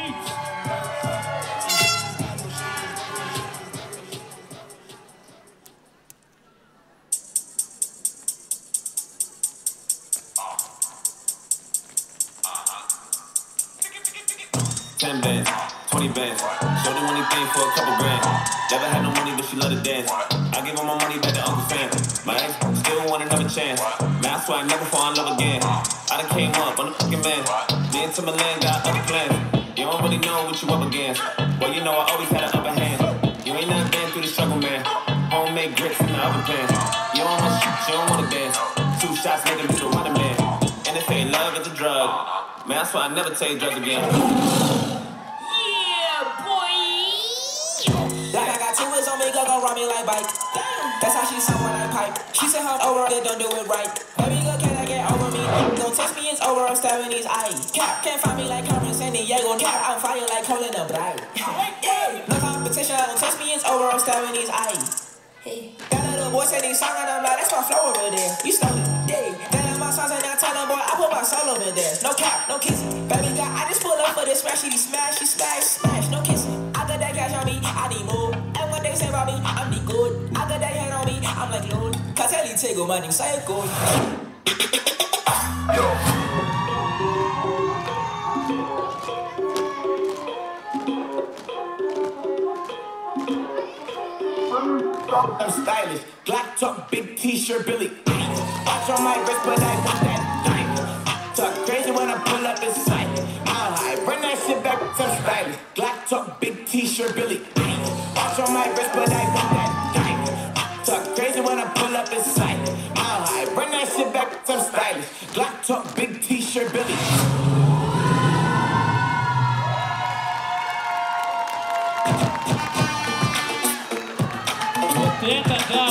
$10 bands, 20 bands. Shorty want anything for a couple grand. Never had no money, but she love to dance. I give her my money back to Uncle Sam. My ex still want another chance. Man, I swear I never fall in love again. I done came up on the fucking man. Me and Timberland got other plans. You don't really know what you up against. Well, you know I always had an upper hand. You ain't never been through the struggle, man. Homemade grits in the oven pan. You don't wanna shoot, you don't wanna dance. 2 shots make a little running man. And if ain't love, it's a drug. Man, that's why I never take drugs again. Like I got 2 wheels on me, go ride me like bike. That's how she saw when I pipe. She said her over, they don't do it right. Baby, girl, can I get over me? Don't touch me, it's over, I'm stabbing these eyes. Cap, can't find me like Carmen San Diego. Cap, I'm fire like Colin the Bright. No competition, don't touch me, it's over, I'm stabbing these eyes. That little boy said these songs and I'm like, that's my flow over there. You stole it, yeah. That my songs and I tell them, boy, I put my soul over there. No cap, no kissing. Baby girl, I just pull up for this smash, she smash, no kissing. I got that cash on me, I need more. And what they say about me, I'm the good. I got that hand on me, I'm like Lord. Cause tell you take money, say it good. I'm stylish, black top, big t-shirt, Billy. Watch on my wrist, but I want that diamond. Talk crazy when I pull up inside. How high? Run that shit back, I'm stylish. Black top, big t-shirt, Billy. Watch on my wrist, but I want that diamond. Talk crazy when I pull up inside. How high? Run that shit back, I'm stylish. Black top, big t-shirt, Billy. Tenta,